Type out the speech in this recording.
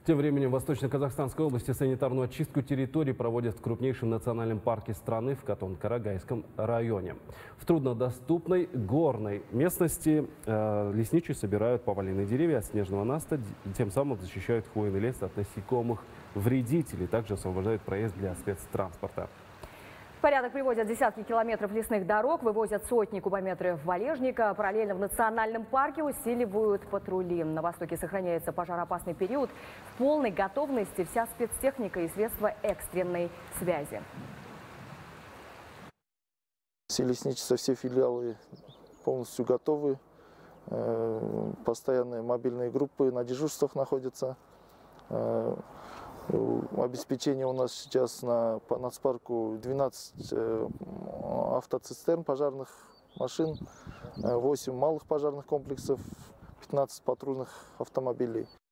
Тем временем в Восточно-Казахстанской области санитарную очистку территорий проводят в крупнейшем национальном парке страны в Катон-Карагайском районе. В труднодоступной горной местности лесничие собирают поваленные деревья от снежного наста, тем самым защищают хвойный лес от насекомых вредителей. Также освобождают проезд для спецтранспорта. В порядок приводят десятки километров лесных дорог, вывозят сотни кубометров валежника. Параллельно в национальном парке усиливают патрули. На востоке сохраняется пожароопасный период. В полной готовности вся спецтехника и средства экстренной связи. Все лесничества, все филиалы полностью готовы. Постоянные мобильные группы на дежурствах находятся. Обеспечение у нас сейчас по нацпарку 12 автоцистерн, пожарных машин, 8 малых пожарных комплексов, 15 патрульных автомобилей.